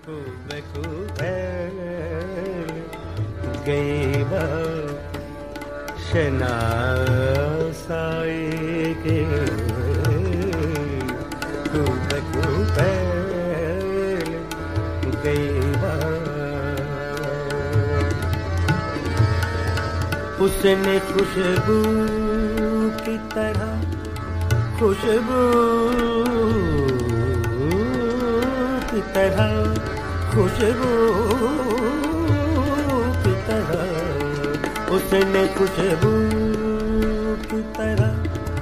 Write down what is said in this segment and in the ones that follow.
गई शनासाई के गई उसने खुशबू की तरह खुशबू की तरह खुशबू की तरह उसने खुशबू की तरह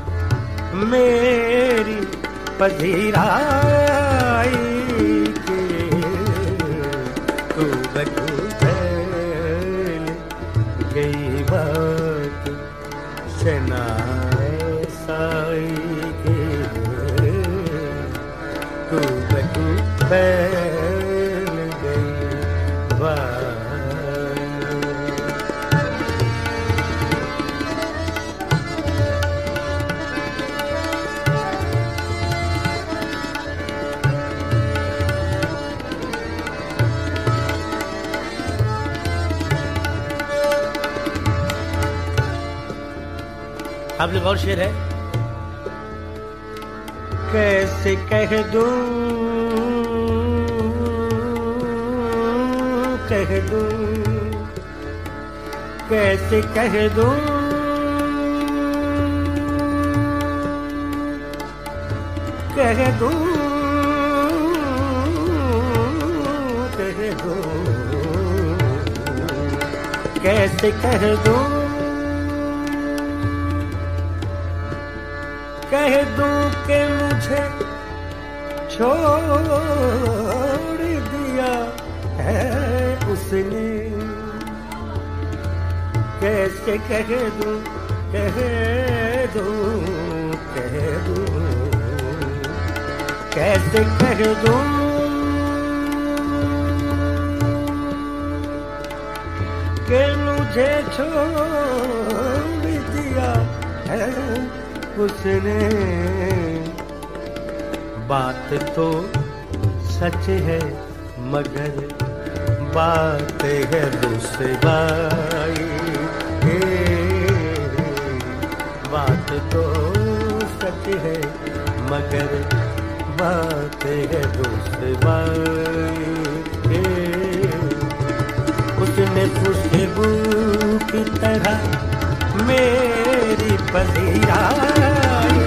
मेरी पधीराई के तू बदल गई बात शनासाई के तू बदल गई बात। आप लोग और शेर है। कैसे कह दूं कैसे कह दूं कह दूं कैसे कह दूं कह दूं कि मुझे छोड़ दिया है उसने। कैसे कह दूं कैसे कह दूं कि मुझे छोड़ दिया है उसने। बात तो सच है मगर बात है रुसवाई। बात तो सच है मगर बात है रुसवाई। उसने खुशबू की तरह मेरी पधीराई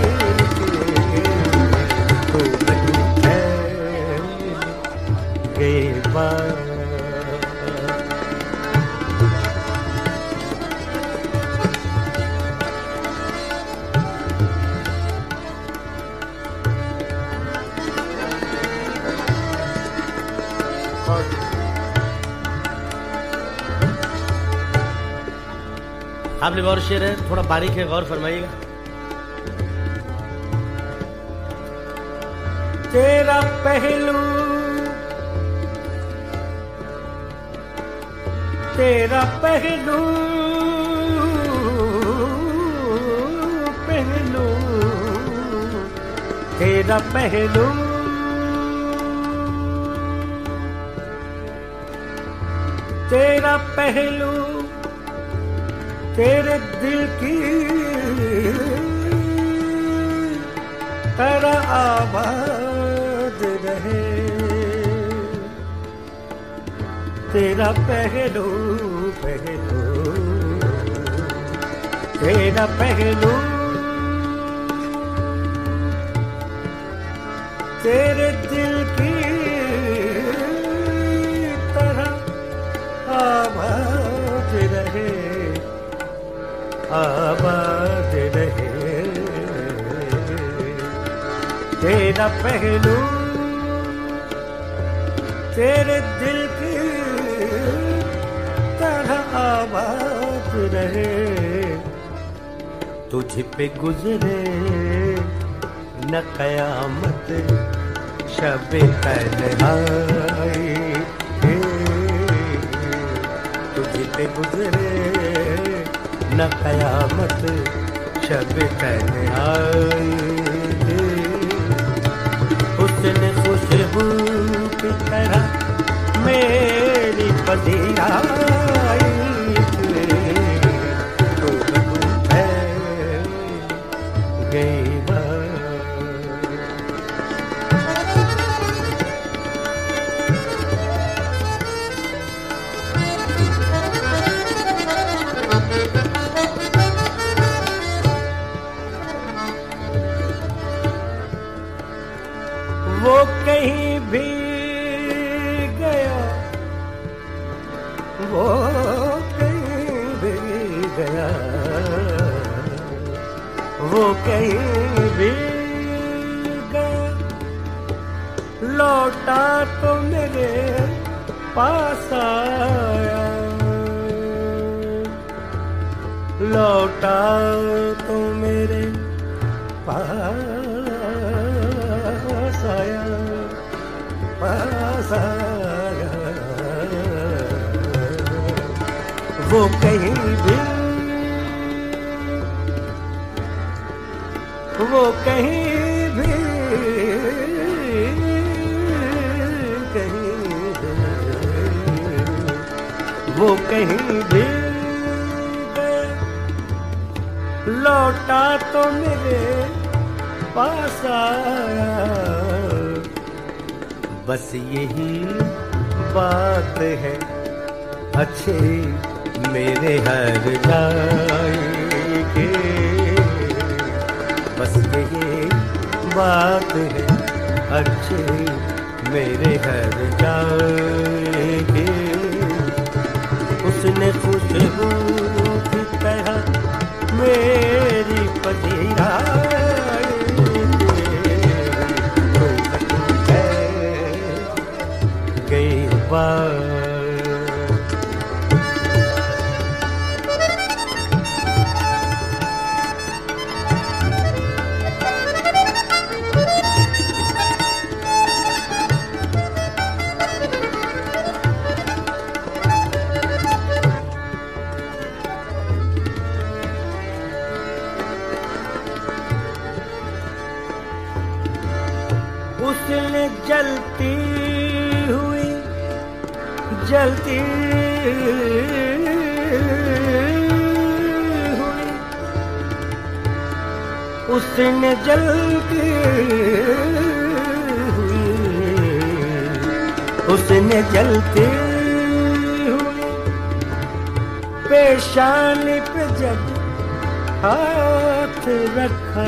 तो गई बात। आप लोग और शेर है, थोड़ा बारीक है, गौर फरमाइएगा। तेरा पहलू तेरा पहलू पहलू तेरा पहलू तेरा पहलू तेरे दिल की तरह आबाद रहे। तेरा पहलू तेरा पहलू तेरे दिल की तरह आबाद रहे आबाद रहे। तेरा पहलू तेरे दिल की तरह आबाद रहे। तुझ पे गुजरे न कयामत शब तन्हाई। तुझ पे गुजरे न कयामत शब तन्हाई। उसने खुशबू की तरह पजीराई तो गई वो कहीं भी गया, वो कहीं भी गया, वो कहीं भी गया, लौटा तो मेरे पास आया, लौटा तो मेरे पास आया, पास आया। वो कहीं भी, वो कहीं भी, कहीं भी, वो कहीं भी लौटा तो मेरे पास आया। बस यही बात है अच्छे मेरे हर जाएंगे, बस यही बात है अच्छे मेरे हर जाएंगे। उसने खुशबू की तरह मेरी पजीराई गई बात। उसने जलती हुई, जलती हुई, उसने जलती हुई, उसने जलती हुई पेशानी पे जब हाथ रखा,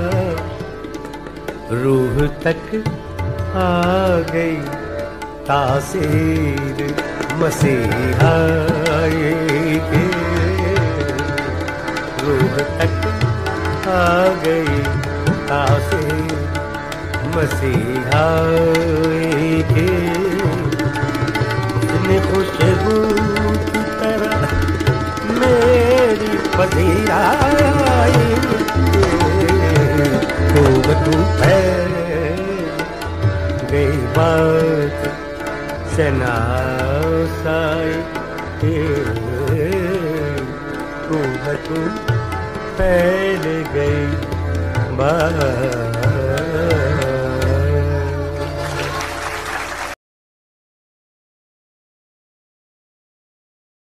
रूह तक आ गई तासीर मसीहा की, रूह तक आ गई तासीर मसीहा की। उसने खुशबू की तरह मेरी पजीराई खूब तू गई बात शनासाई खूब तू फैल गई बात।